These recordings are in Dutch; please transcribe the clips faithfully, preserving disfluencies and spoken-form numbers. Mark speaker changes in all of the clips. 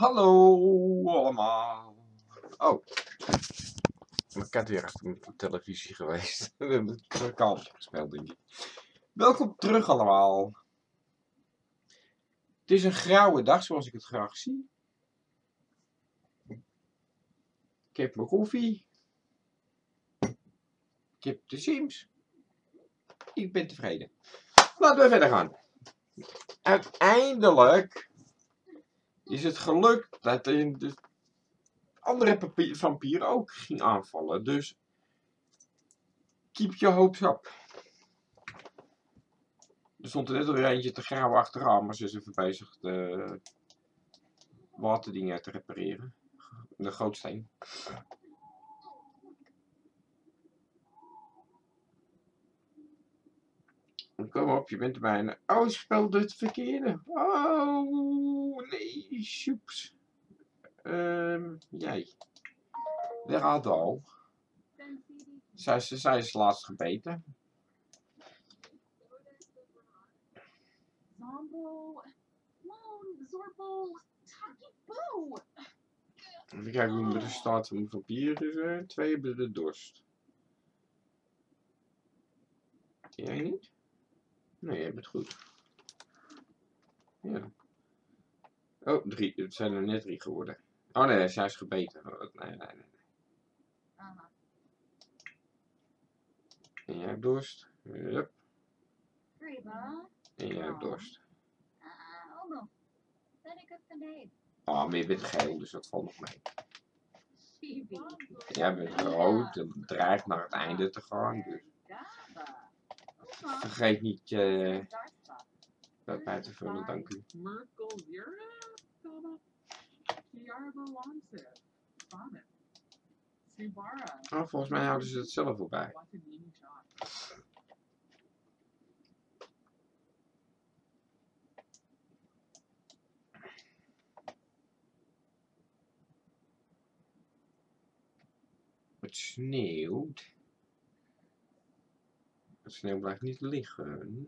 Speaker 1: Hallo allemaal. Oh, mijn kat weer achter mijn televisie geweest. We hebben het kalmpje gespeeld, denk ik. Welkom terug allemaal. Het is een grauwe dag zoals ik het graag zie. Ik heb mijn koffie. Ik heb de Sims. Ik ben tevreden. Laten we verder gaan. Uiteindelijk is het gelukt dat de andere vampier ook ging aanvallen. Dus keep your hopes up. Er stond er net alweer eentje te graven achteraan, maar ze is even bezig de waterdingen te repareren. De gootsteen. Kom op, je bent er bijna. Oh, ik speelde het verkeerde. Oh, nee, soeps. Um, jij. Daar had al. Zij, zij is laatst gebeten. Even kijken hoe de staat van de vampier is. Er. Twee hebben de dorst. Jij niet? Nee, jij bent goed. Ja. Oh, drie. Het zijn er net drie geworden. Oh nee, zij is gebeten. Oh, nee, nee, nee. En jij hebt dorst. Yep. En jij hebt dorst. Oh, maar je bent geel, dus dat valt nog mee. Jij bent rood, het dreigt naar het einde te gaan. Dus vergeet niet je uh, dat bij te vullen, dank u. Oh, volgens mij houden ze het zelf wel bij. Het sneeuwt. Het sneeuw blijft niet liggen.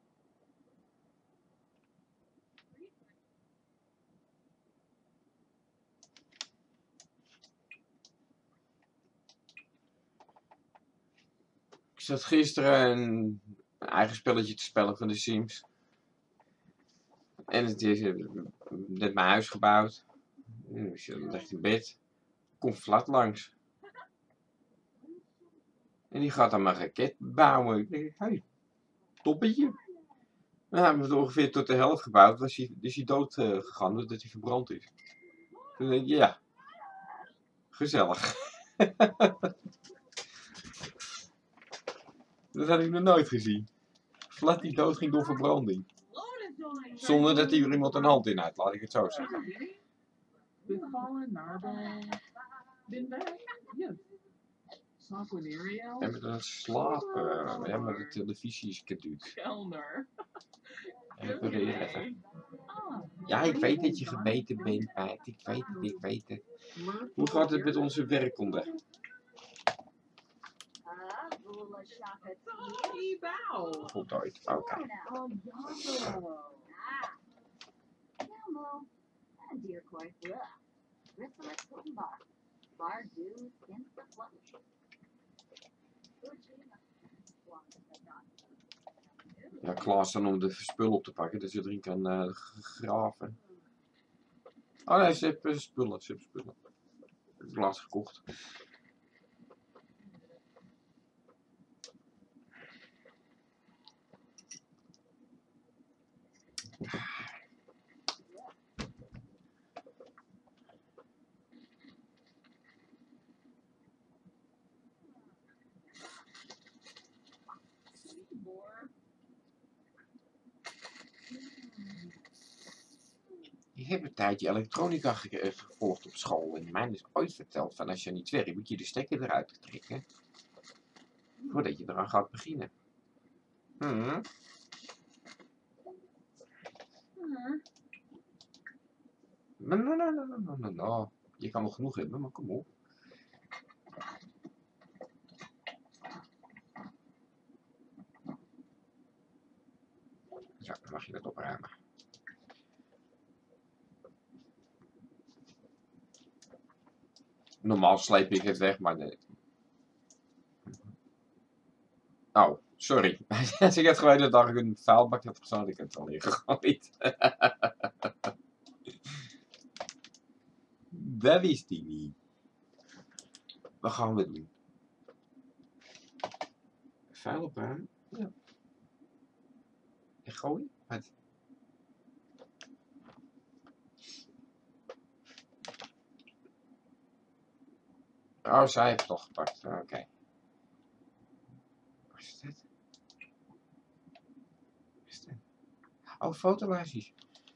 Speaker 1: Ik zat gisteren een eigen spelletje te spelen van de Sims. En het is net mijn huis gebouwd. Dus je ligt in bed. Komt Vlad langs. En die gaat dan maar een raket bouwen. Ik denk, hé, hey, toppetje. We hebben het ongeveer tot de helft gebouwd. Was hij, is hij dood uh, gegaan doordat hij verbrand is. Toen denk ik, ja, gezellig. Dat had ik nog nooit gezien. Vlad die dood ging door verbranding. Zonder dat hij er iemand een hand in had, laat ik het zo zeggen. En met een slapen. Ja, maar de televisie is caduc. En weer even. Ja, ik weet dat je gebeten bent, meid. Ik weet het, ik weet het. Hoe gaat het met onze werkhonden? Goed ooit, oké. Okay. Ja, klaar staan om de spullen op te pakken, dat je erin kan uh, graven. Oh nee, ze hebben spullen, ze hebben spullen. Ik heb het laatst gekocht. Ik heb een tijdje elektronica ge gevolgd op school en mij is ooit verteld van als je niet werkt moet je de stekker eruit trekken voordat je eraan gaat beginnen. Hmm. No, no, no, no, no, no, no. Je kan wel genoeg hebben, maar kom op. Zo, dan mag je dat opruimen. Normaal sleep ik het weg, maar nee. Oh, sorry. Als ik het gewoon dat ik een vuilbak had gezet, had ik het al ingegooid. Dat wist hij niet. Wat gaan we doen? Vuil opruimen? Ja. En gooien? Wat? Oh, zij heeft het toch gepakt. Oké. Okay. Wat is dit? Wat is dit? Oh, fotolijstjes.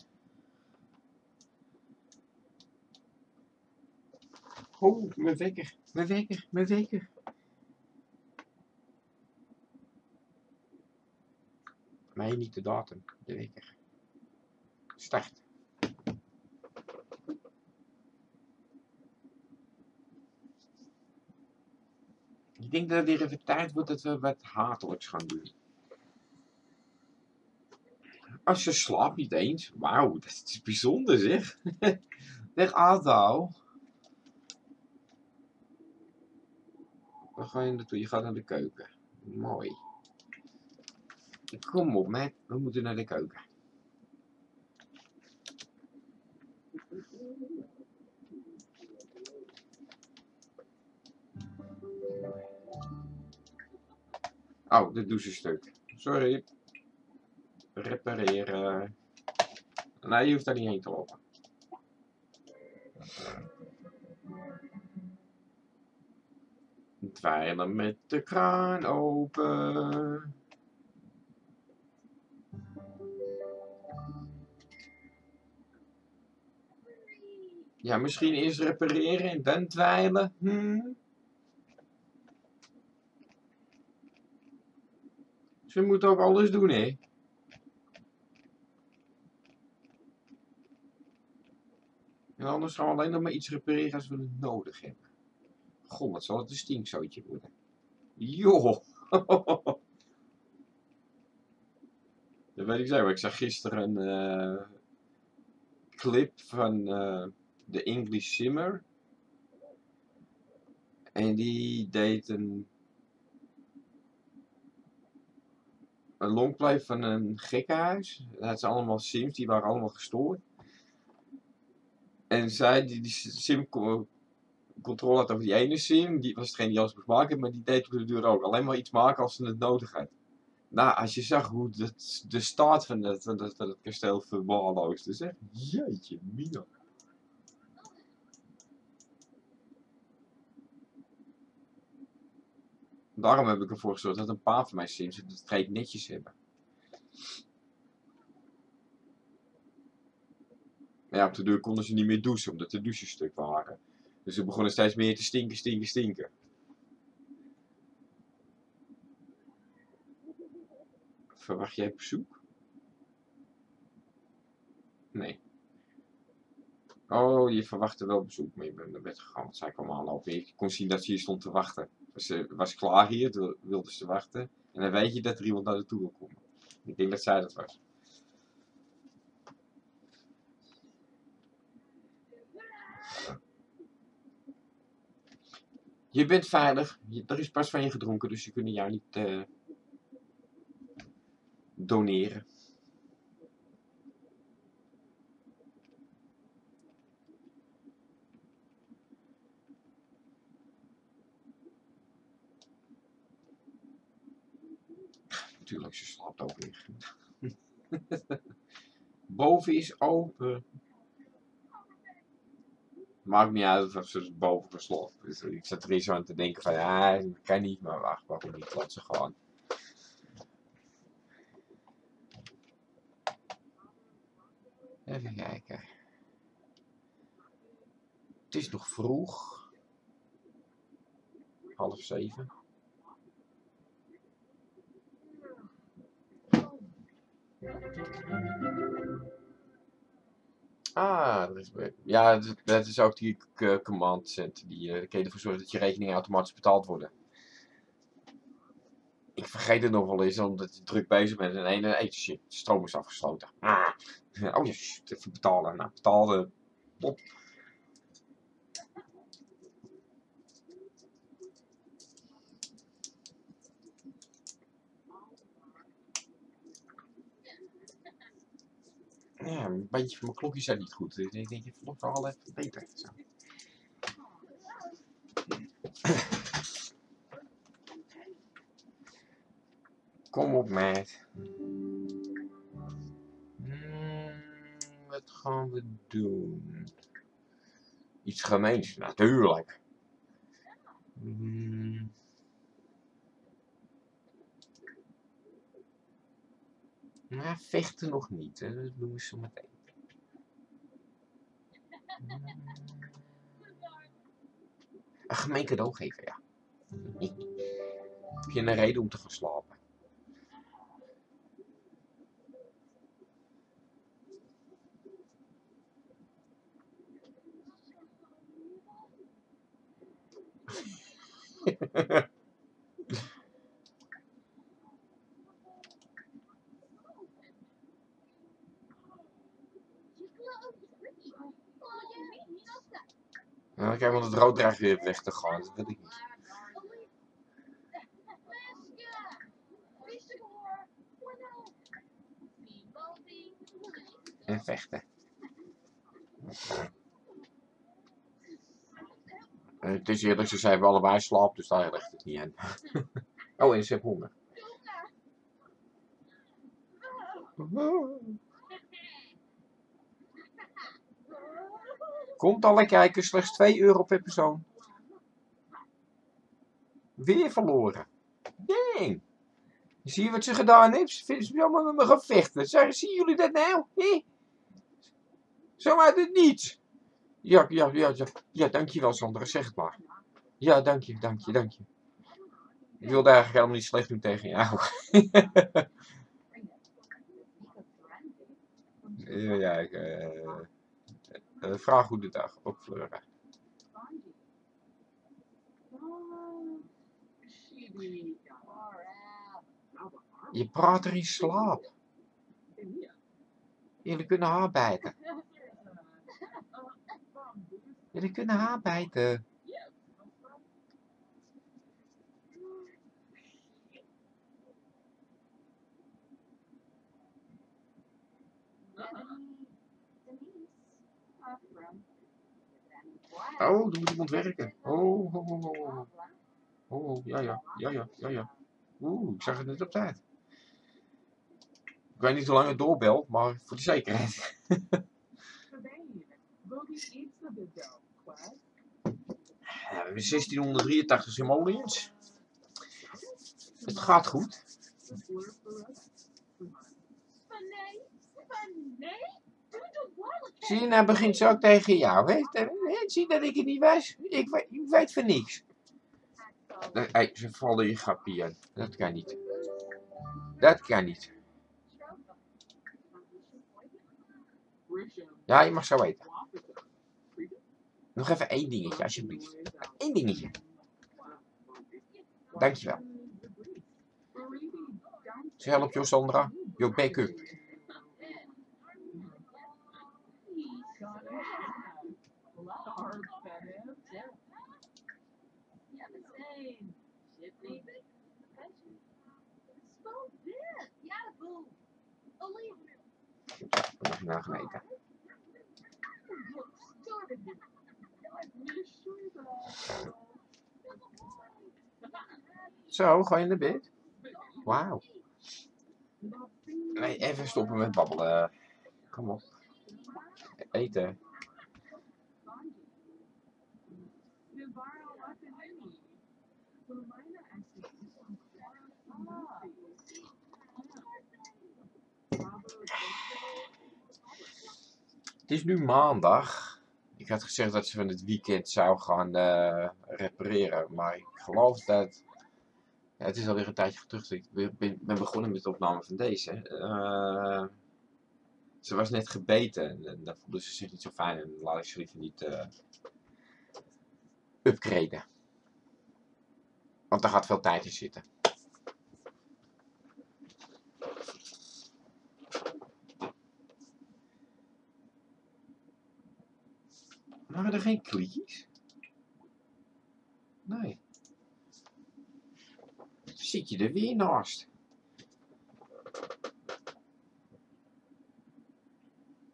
Speaker 1: Oh, mijn wekker. Mijn wekker. Mijn wekker. Nee, niet de datum. De wekker. Start. Ik denk dat het weer even tijd wordt dat we wat hatelijks gaan doen. Als je slaapt niet eens. Wauw, dat is bijzonder zeg. Zeg Ado. Waar ga je naartoe? Je gaat naar de keuken. Mooi. Kom op, man. We moeten naar de keuken. Oh, de douchestuk. Sorry. Repareren. Nee, je hoeft daar niet heen te lopen. Dweilen met de kraan open. Ja, misschien eerst repareren en dan dweilen. Hm? Ze moeten ook alles doen, hè? En anders gaan we alleen nog maar iets repareren als we het nodig hebben. Goh, wat zal het een stinkzootje worden. Joh. Dat weet ik zeker. Ik zag gisteren een uh, clip van uh, de English Simmer. En die deed een, een longplay van een gekkenhuis. Dat had ze allemaal sims, die waren allemaal gestoord. En zij, die, die sim controle had over die ene sim, die was hetgeen die alles moest maken, maar die deed op de deur ook. Alleen maar iets maken als ze het nodig had. Nou, als je zag hoe dat, de staat van het, van dat, van het kasteel verwaarloosde, zeg. Jeetje, mina. Daarom heb ik ervoor gezorgd dat een paar van mijn sims het treed netjes hebben. Ja, op de deur konden ze niet meer douchen, omdat de douches stuk waren. Dus ze begonnen steeds meer te stinken, stinken, stinken. Verwacht jij bezoek? Nee. Oh, je verwachtte wel bezoek, maar je bent naar bed gegaan. Want zij kwam aanlopen. Ik kon zien dat ze hier stond te wachten. Ze was klaar hier, toen wilde ze wachten. En dan weet je dat er iemand naar naartoe wil komen. Ik denk dat zij dat was. Je bent veilig. Je, er is pas van je gedronken, dus ze kunnen jou niet uh, doneren. Natuurlijk, ze slaapt ook weer. Boven is open. Maakt niet uit of ze boven geslapen. Dus ik zat er eens aan te denken van, ja, dat kan niet, maar wacht, waarom niet? Laat ze gaan. Even kijken. Het is nog vroeg. Half zeven. Ah, dat is, ja, dat is ook die command center. Die uh, kan je ervoor zorgen dat je rekeningen automatisch betaald worden. Ik vergeet het nog wel eens, omdat je druk bezig bent en één en shit, de stroom is afgesloten. Ah. Oh ja, shit, even betalen. Nou, betaalde. Op. Ja, een beetje van mijn klokjes zijn niet goed. Ik denk, je vlog wel even beter. Zo. Kom op, meid. Hmm, wat gaan we doen? Iets gemeens, natuurlijk. Hmm. Nou, vechten nog niet, hè. Dat doen we zo meteen. Hmm. Een gemeen cadeau geven, ja. Heb je een reden om te gaan slapen? Nou, kijk, want het rood dreigt weer weg te gaan. Dat weet ik niet. En vechten. Uh, het is eerlijk, ze zijn we allebei slaap, dus daar ligt het niet aan. Oh, en ze heeft honger. Komt alle kijkers, slechts twee euro per persoon. Weer verloren. Dang. Zie je wat ze gedaan heeft? Ze vindt ze allemaal met me gaan vechten. Zeg, zien jullie dat nou? He? Zo uit het niets. Ja, ja, ja, ja. Ja, dankjewel Sandra, zeg het maar. Ja, dank je, dank je, dank je. Ik wilde eigenlijk helemaal niet slecht doen tegen jou. Ja, ik uh, uh, vraag hoe de dag op Fleuren. Je praat er in slaap. Jullie kunnen haar bijten. Jullie kunnen haar bijten. Oh, dan moet iemand werken. Oh, oh, oh, oh. Oh, ja, ja, ja, ja, ja, ja. Oeh, ik zag het net op tijd. Ik weet niet hoe lang het doorbelt, maar voor de zekerheid. Ja, we hebben zestienhonderddrieëntachtig simoleons. Het gaat goed. Zie je, nou begint ze ook tegen jou, hè? Zie dat ik het niet weet? Ik weet, ik weet van niks. Hey, ze vallen in je grapje aan. Dat kan niet. Dat kan niet. Ja, je mag zo eten. Nog even één dingetje, alsjeblieft. Eén dingetje. Dankjewel. Ze helpt jou, Sandra. Your backup. Nog na gemeten. Zo, ga je naar bed? Wauw. Nee, even stoppen met babbelen. Kom op. Eten. Het is nu maandag. Ik had gezegd dat ze van het weekend zou gaan uh, repareren, maar ik geloof dat... Ja, het is alweer een tijdje terug. Ik ben, ben begonnen met de opname van deze. Uh, ze was net gebeten en daar voelde ze zich niet zo fijn en laat ik ze liever niet uh, upgraden. Want daar gaat veel tijd in zitten. Waren er geen kliekjes? Nee. Zit je er weer naast?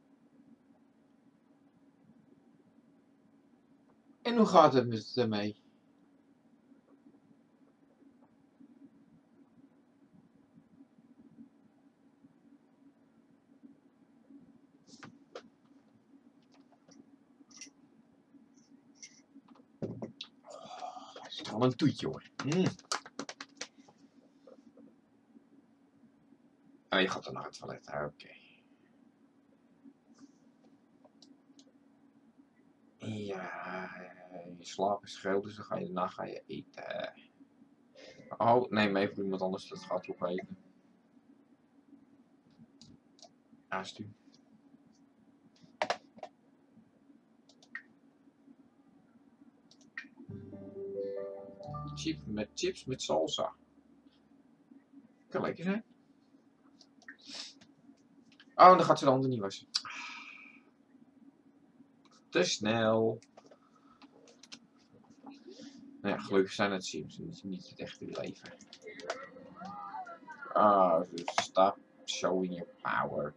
Speaker 1: En hoe gaat het met ermee? Dat is wel een toetje hoor. Mm. Oh, je gaat er naar het toilet. Oké. Okay. Ja, je slaap is scheel, dus dan ga je daarna ga je eten. Oh, nee, maar even iemand anders dat gaat opeten. Aastu. Chips met chips met salsa. Kan lekker zijn. Oh, dan gaat ze de handen niet wassen. Te snel. Nou ja, gelukkig zijn het Sims, het is niet het echte leven. Ah, dus stop showing your power.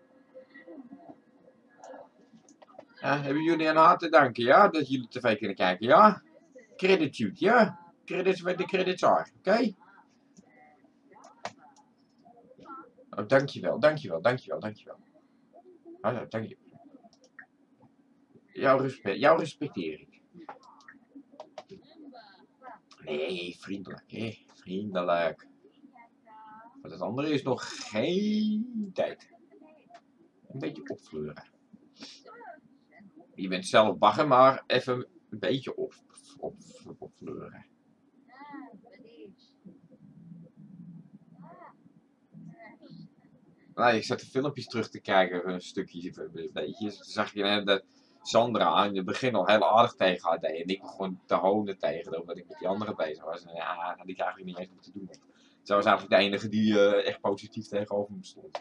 Speaker 1: Ja, hebben jullie aan haar te danken, ja? Dat jullie tv kunnen kijken, ja? Creditude, ja? Credits waar de credits are, oké? Okay? Oh, dankjewel, dankjewel, dankjewel, dankjewel. Oh, dankjewel. Jou, respect, jou respecteer ik. Nee, vriendelijk, hè? Vriendelijk. Maar het andere is nog geen tijd. Een beetje opvleuren. Je bent zelf bagger, maar even een beetje op, op, opvleuren. Nou, ik zat de filmpjes terug te kijken, een stukje, een beetje. Toen zag je net dat Sandra in het begin al heel aardig tegen haar deed. En ik begon te honen tegen haar, omdat ik met die andere bezig was. En ja, had ik eigenlijk niet eens moeten doen. Zij was eigenlijk de enige die uh, echt positief tegenover me stond.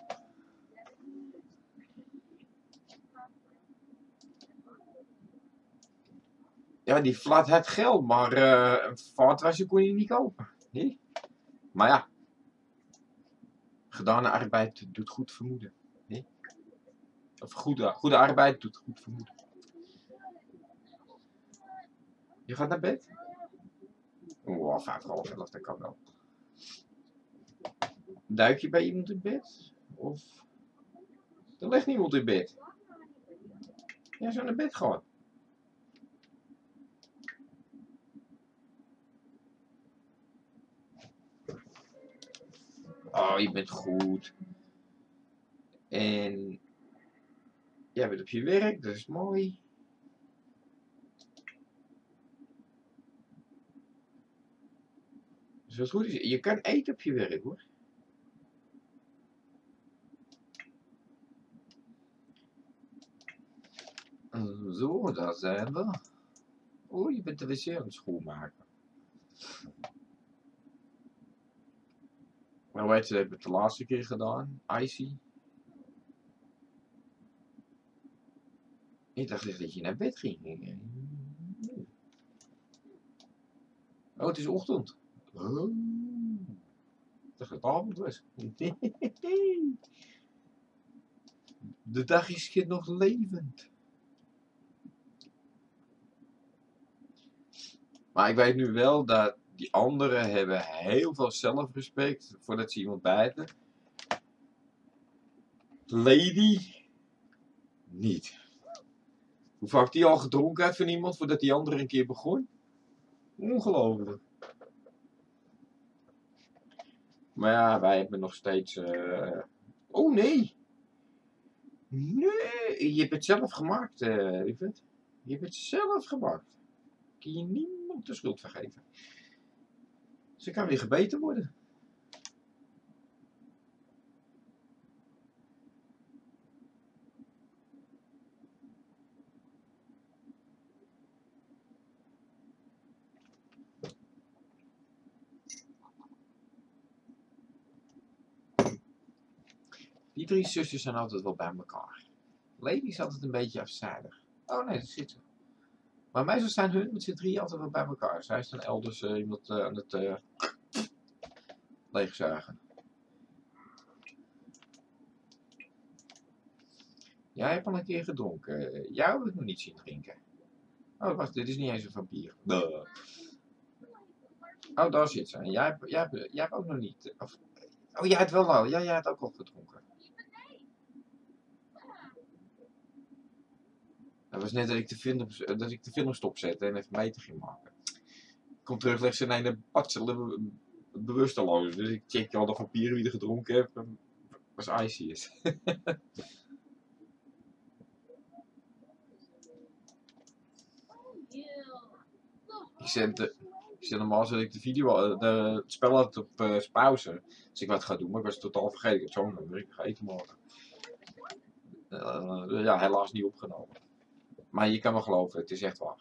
Speaker 1: Ja, die flat had geld, maar uh, een vaatwasser kon je niet kopen. Nee? Maar ja, gedane arbeid doet goed vermoeden. Nee? Of goede, goede arbeid doet goed vermoeden. Je gaat naar bed? Oh, vijf half elf, dat kan wel. Duik je bij iemand in bed? Of er ligt niemand in bed? Ja, zo naar bed gaan. Oh, je bent goed. En jij bent op je werk, dat is mooi. Dus wat goed is, je kan eten op je werk hoor. Zo, daar zijn we. Oh, je bent de wc aan het schoonmaken. Maar weet je, dat heb ik de laatste keer gedaan. Icy. Ik dacht echt dat je naar bed ging. Oh, het is ochtend. Oh. Ik dacht dat het avond was. De dag is nog levend. Maar ik weet nu wel dat die anderen hebben heel veel zelfrespect voordat ze iemand bijten. Lady niet. Hoe vaak die al gedronken had van iemand voordat die andere een keer begon? Ongelooflijk. Maar ja, wij hebben nog steeds... Uh... Oh nee! Nee, je hebt het zelf gemaakt, uh, lieverd. Je hebt het zelf gemaakt. Kun je niemand de schuld vergeven. Ze kan weer gebeten worden. Die drie zusjes zijn altijd wel bij elkaar. Lady is altijd een beetje afzijdig. Oh nee, dat zit zo. Maar meestal zijn hun met z'n drie altijd wel bij elkaar. Zij is dan elders uh, iemand uh, aan het uh, leegzuigen. Jij hebt al een keer gedronken. Jou heb ik nog niet zien drinken. Oh, wacht, dit is niet eens een vampier. Duh. Oh, daar zit ze. En jij, hebt- jij, hebt- jij hebt ook nog niet. Of, oh, jij hebt wel al. Ja, jij hebt ook al gedronken. Dat was net dat ik de film, dat ik de film stopzette en even meter ging maken. Ik kom terug, leg ze in een patse bewusteloos. Dus ik check al de vampieren wie er gedronken heeft. En was Icy is. Ik zet, de, ik zet normaal zet ik de video, de, het spel had op uh, pauze. Dus ik wat ga doen, maar ik was totaal vergeten. Ik had zo'n nummer, ik ga eten morgen. Uh, ja, helaas niet opgenomen. Maar je kan me geloven, het is echt waar.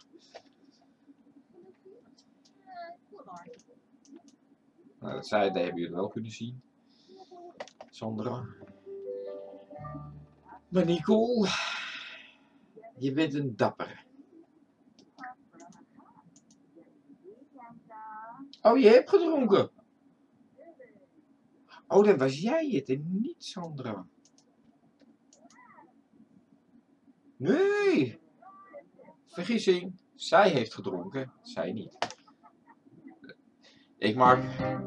Speaker 1: Nou, dat zei, dat hebben jullie wel kunnen zien. Sandra. Maar Nicole, je bent een dapper. Oh, je hebt gedronken. Oh, dan was jij het en niet Sandra. Nee. Vergissing. Zij heeft gedronken, zij niet. Ik maak,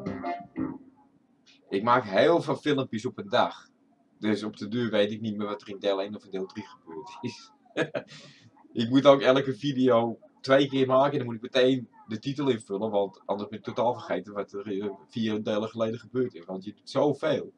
Speaker 1: ik maak heel veel filmpjes op een dag. Dus op de duur weet ik niet meer wat er in deel één of in deel drie gebeurd is. Ik moet ook elke video twee keer maken en dan moet ik meteen de titel invullen, want anders ben ik totaal vergeten wat er vier delen geleden gebeurd is. Want je doet zoveel.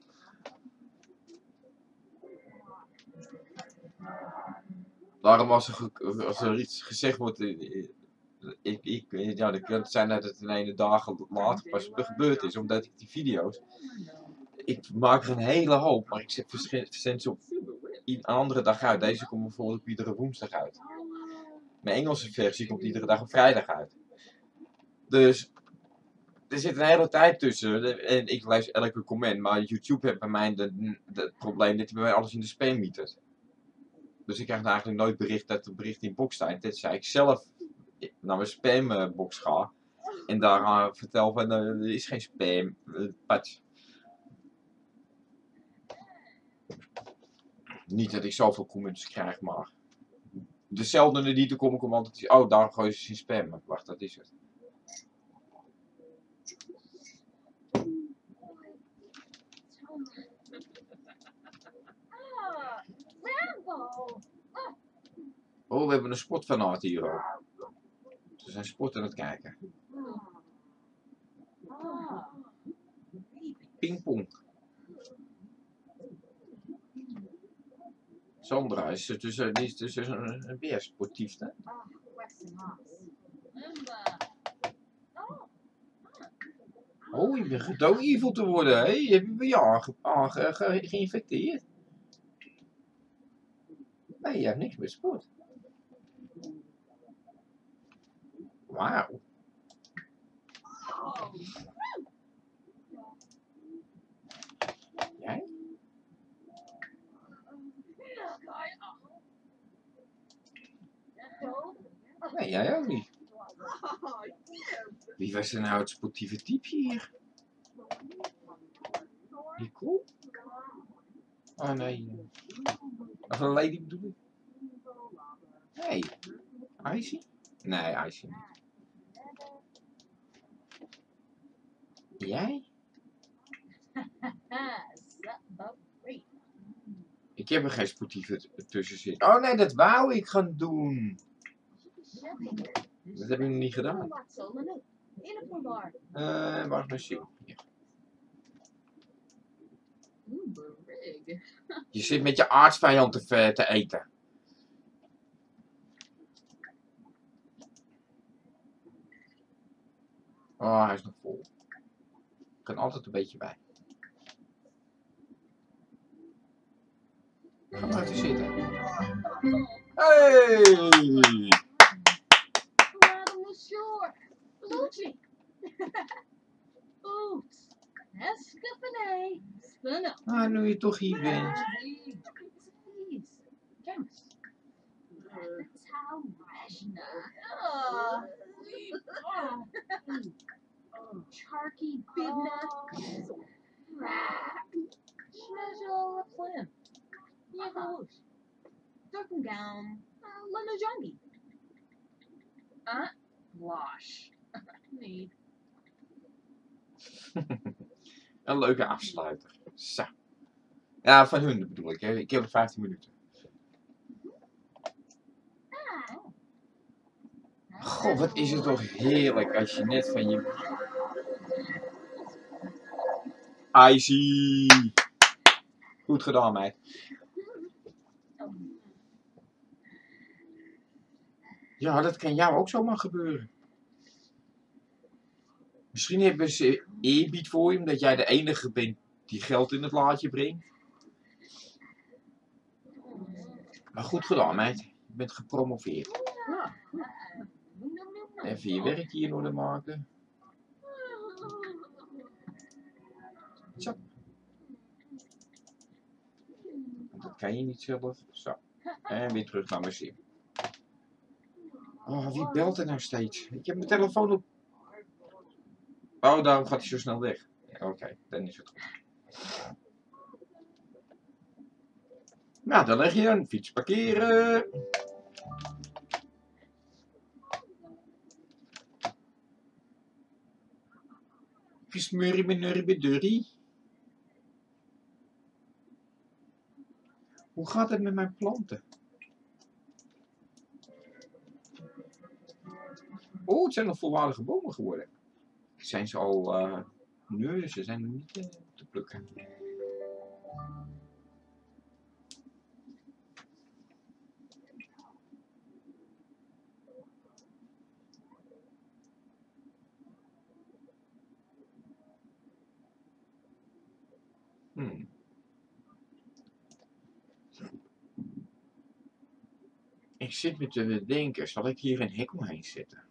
Speaker 1: Daarom als er, als er iets gezegd wordt, ik, ik, ja, dan kan het zijn dat het in ene dagen later pas gebeurd is, omdat ik die video's, ik maak er een hele hoop, maar ik zet verzend ze op een andere dag uit. Deze komt bijvoorbeeld op iedere woensdag uit. Mijn Engelse versie komt iedere dag op vrijdag uit. Dus er zit een hele tijd tussen en ik lees elke comment, maar YouTube heeft bij mij het probleem dat hij bij mij alles in de spam mietert. Dus ik krijg eigenlijk nooit bericht dat er bericht in box staat. Tenzij ik zelf naar mijn spambox ga en daar uh, vertel van uh, er is geen spam. Uh, patch. Niet dat ik zoveel comments krijg, maar dezelfde die te komen komt altijd. Oh, daar gooi je in spam. Wacht, dat is het. Oh, we hebben een sportfanaat hier ook. Ze zijn sport aan het kijken. Pingpong. Sandra is dus, die is dus een, een weer sportief, hè? Oh, je begint ook evil te worden, hè? Je hebt je bij jou geïnfecteerd. Nee, je hebt niks met sport. Wauw. Jij? Nee, jij ook niet. Wie was er nou het sportieve type hier? Nicole? Oh nee. Of een lady bedoel ik? Nee. Icy? Nee, Icy niet. Jij? Ik heb er geen sportieve tussen zitten. Oh nee, dat wou ik gaan doen. Dat heb ik nog niet gedaan. Uh, waar is mijn zin? Je zit met je aardsvijand te, te eten. Oh, hij is nog vol. Ik kan altijd een beetje bij. Ga maar even zitten. Hey! Ah, nu je toch hier bent.
Speaker 2: Charky Bidna. Schmezzel Clem. Jagoos. Durkengaum. Lana Jungie. Ah, wash. Nee.
Speaker 1: Een leuke afsluiter. Zo. Ja, van hun bedoel ik. Hè. Ik heb vijftien minuten. Goh, wat is het toch heerlijk als je net van je... Icy! Goed gedaan, meid. Ja, dat kan jou ook zomaar gebeuren. Misschien hebben ze eerbied voor je, omdat jij de enige bent die geld in het laadje brengt. Maar goed gedaan, meid. Je bent gepromoveerd. Even je werk hier in orde maken. Zo. Dat kan je niet zelf. Zo. En weer terug naar mijn sim. Oh, wie belt er nou steeds? Ik heb mijn telefoon op. Oh, daarom gaat hij zo snel weg. Oké, okay, dan is het goed. Nou, dan leg je een fiets parkeren. Gesmurrie, benurrie, bedurrie. Hoe gaat het met mijn planten? Oh, het zijn nog volwaardige bomen geworden. Zijn ze al... Uh... Nee, ze zijn nog niet uh, te plukken. Hmm. Ik zit me te denken, zal ik hier een hek omheen zetten?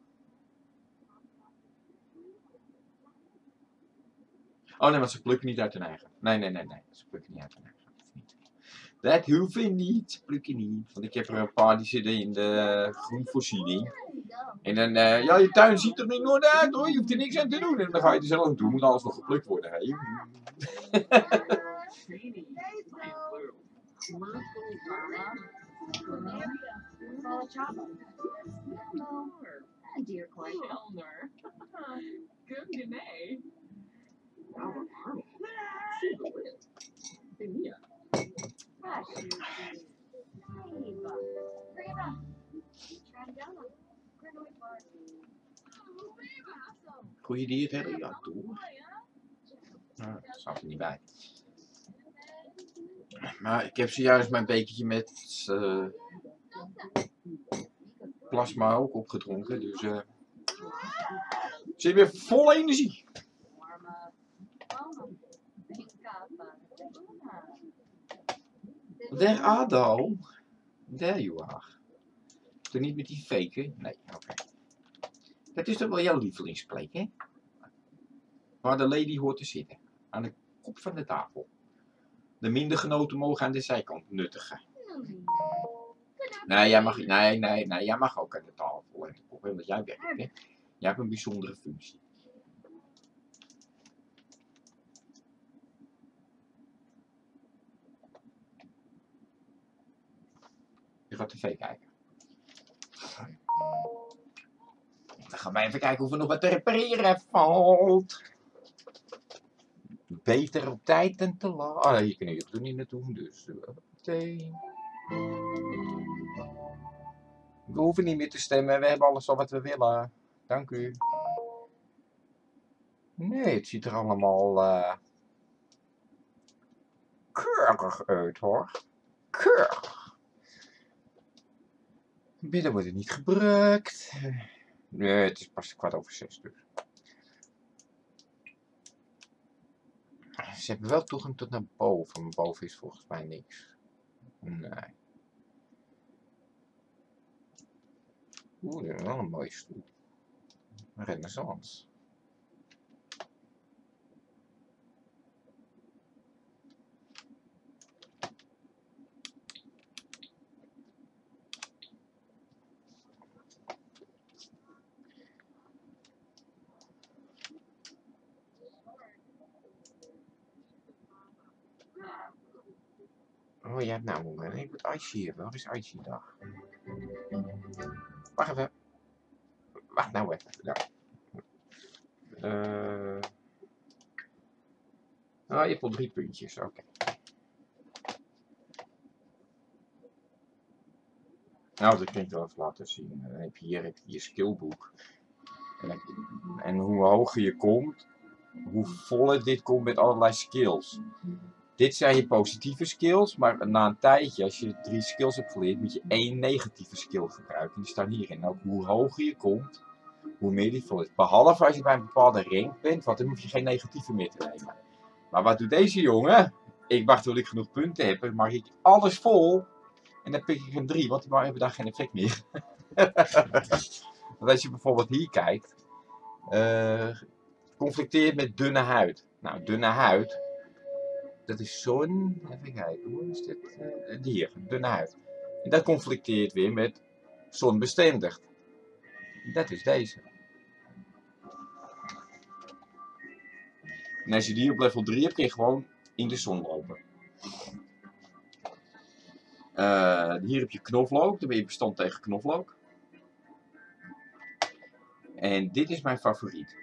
Speaker 1: Oh nee, want ze plukken niet uit hun eigen. Nee, nee, nee, nee. Ze plukken niet uit hun eigen. Dat hoeft niet. Dat hoeft niet. Ze plukken niet. Want ik heb er een paar die zitten in de groenvoorziening. En dan, uh, ja, je tuin ziet er niet nooit uit hoor. Je hoeft er niks aan te doen. En dan ga je er zelf doen. Moet alles nog geplukt worden. Hè?
Speaker 2: Dear Elmer. Good nee.
Speaker 1: Goeie dier verder? Ja, toe. Nou, dat staat er niet bij. Maar ik heb zojuist mijn bekertje met uh, plasma ook opgedronken. Dus uh, ik zit weer vol energie. There Ado. There you are. Toch niet met die faken? Nee, oké. Okay. Dat is toch wel jouw lievelingsplek, hè? Waar de lady hoort te zitten. Aan de kop van de tafel. De minder genoten mogen aan de zijkant nuttigen. Nee, jij mag, nee, nee, nee, jij mag ook aan de tafel. Want jij werkt, hè? Jij hebt een bijzondere functie. Je gaat tv kijken. Dan gaan wij even kijken of er nog wat te repareren valt. Beter op tijd dan te laat. Oh, hier kun je er niet naartoe, dus meteen. We hoeven niet meer te stemmen, we hebben alles al wat we willen. Dank u. Nee, het ziet er allemaal uh, keurig uit hoor. Keurig. Binnen wordt het niet gebruikt. Nee, het is pas kwart over zes dus. Ze hebben wel toegang tot naar boven, maar boven is volgens mij niks. Nee. Oeh, dat is wel een mooie stoel. Een renaissance. Oh ja, nou, ik moet Icy hier. Waar is Icy dag? Wacht even. Wacht nou even. Ja. Uh... Oh, je hebt al drie puntjes, oké. Okay. Nou, dat kan ik wel even laten zien. Dan heb je hier heb je, je skillboek. En, en hoe hoger je komt, hoe voller dit komt met allerlei skills. Dit zijn je positieve skills, maar na een tijdje, als je drie skills hebt geleerd, moet je één negatieve skill gebruiken. Die staan hierin. En ook hoe hoger je komt, hoe meer die vol is. Behalve als je bij een bepaalde rank bent, want dan hoef je geen negatieve meer te nemen. Maar wat doet deze jongen? Ik wacht tot ik genoeg punten heb, dan maak ik alles vol. En dan pik ik een drie, want die hebben daar geen effect meer. Want als je bijvoorbeeld hier kijkt, uh, conflicteert met dunne huid. Nou, dunne huid, dat is zo'n, even kijken, hoe is dit? Uh, hier, dunne huid. En dat conflicteert weer met zonbestendig. Dat is deze. En als je die op level drie hebt, kun je gewoon in de zon lopen. Uh, hier heb je knoflook, dan ben je bestand tegen knoflook. En dit is mijn favoriet.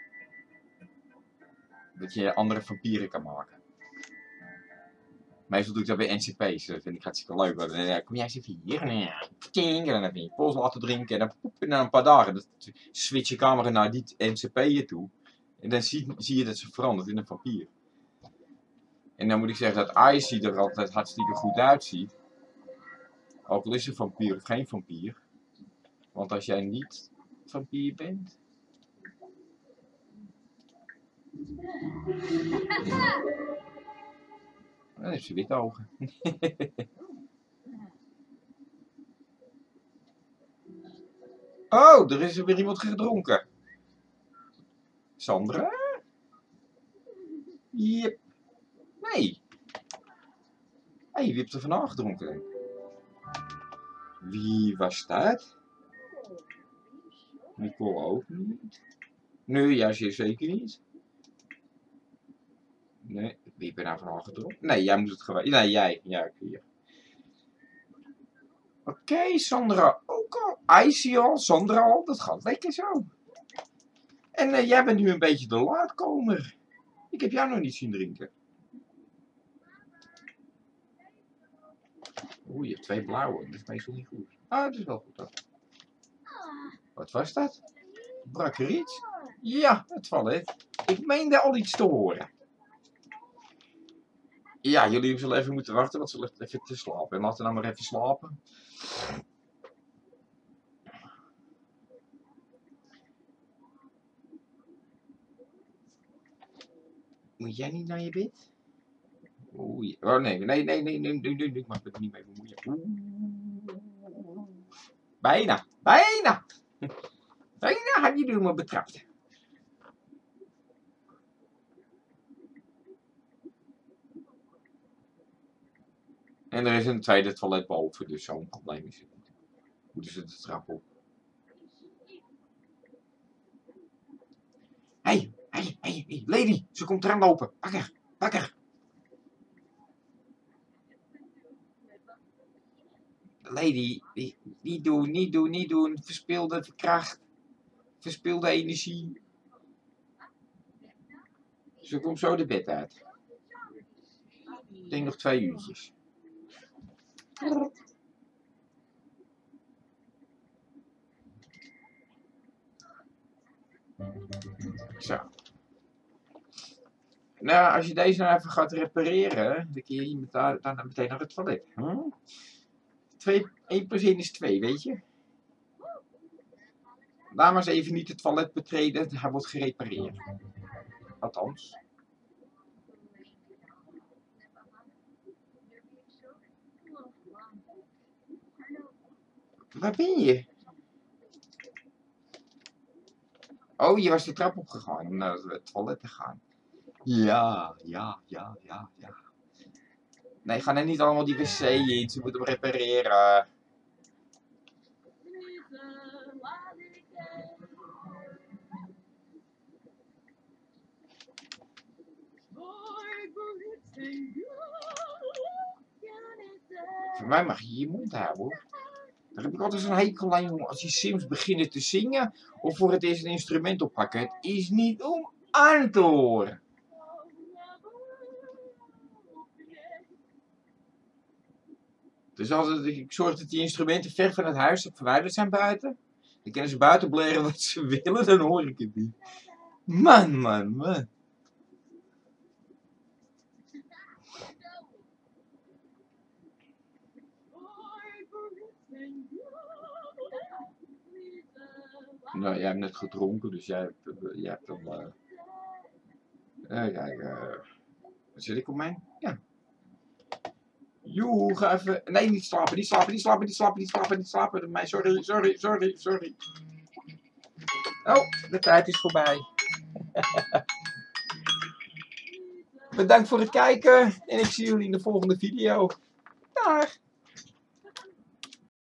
Speaker 1: Dat je andere vampieren kan maken. Meestal doe ik dat bij N C P's, dat vind ik hartstikke leuk. Dan kom jij eens even hier en dan heb je je pols laten drinken. En dan, poep, en na een paar dagen dan switch je camera naar die N C P'en toe. En dan zie, zie je dat ze verandert in een vampier. En dan moet ik zeggen dat Icy er altijd hartstikke goed uitziet. Ook al is een vampier of geen vampier. Want als jij niet vampier bent... Dan heeft ze witte ogen. Oh, er is er weer iemand gedronken. Sandra? Yep. Nee. Hé, hey, wie heeft er vandaag gedronken? Wie was dat? Nicole ook niet. Nee, ja, zeker niet. Nee, wie heeft er nou vandaag gedronken? Nee, jij moet het gewoon. Nee, jij. Ja, hier. Oké, okay, Sandra ook al. Icy al, Sandra al. Dat gaat lekker zo. En uh, jij bent nu een beetje de laatkomer. Ik heb jou nog niet zien drinken. Oeh, je hebt twee blauwe. Dat is meestal niet goed. Ah, dat is wel goed dan. Wat was dat? Brak er iets? Ja, het toilet. Ik meende al iets te horen. Ja, jullie zullen even moeten wachten, want ze ligt even te slapen. En laten we nou maar even slapen. Moet jij niet naar je bed? Oeh, oh nee, nee, nee, nee, nee, nee, nee, ik mag me er niet mee bemoeien. Oeh. Bijna, bijna. Bijna had je me betrapt. En er is een tweede toilet boven, dus zo'n probleem is het niet. Moeten ze de trap op. Hé, hey, hé, hey, hé, hey, lady, ze komt eraan lopen. Pak haar, pak haar. Lady, niet doen, niet doen, niet doen. Verspilde kracht. Verspilde energie. Ze komt zo de bed uit. Ik denk nog twee uurtjes. Zo. Nou, als je deze nou even gaat repareren, dan kun je daar, daar meteen naar het toilet. Hm? twee, één plus één is twee, weet je? Laat maar eens even niet het toilet betreden, hij wordt gerepareerd. Althans. Waar ben je? Oh, je was de trap opgegaan om naar het toilet te gaan. Ja, ja, ja, ja, ja. Nee, ga er niet allemaal die wc in, ze moeten hem repareren. Voor mij mag je je mond houden hoor. Daar heb ik altijd zo'n hekel aan, jongen. Als die Sims beginnen te zingen of voor het eerst een instrument oppakken. Het is niet om aan te horen. Dus als ik zorg dat die instrumenten ver van het huis verwijderd zijn buiten. Dan kunnen ze buiten blaren wat ze willen, dan hoor ik het niet. Man, man, man. Nou, jij hebt net gedronken, dus jij hebt, jij hebt dan... Uh... Uh, kijk, uh... zit ik op mij? Ja. Joe, ga even... Nee, niet slapen, niet slapen, niet slapen, niet slapen, niet slapen, niet slapen. Mij, sorry, sorry, sorry, sorry. Oh, de tijd is voorbij. Bedankt voor het kijken en ik zie jullie in de volgende video. Dag!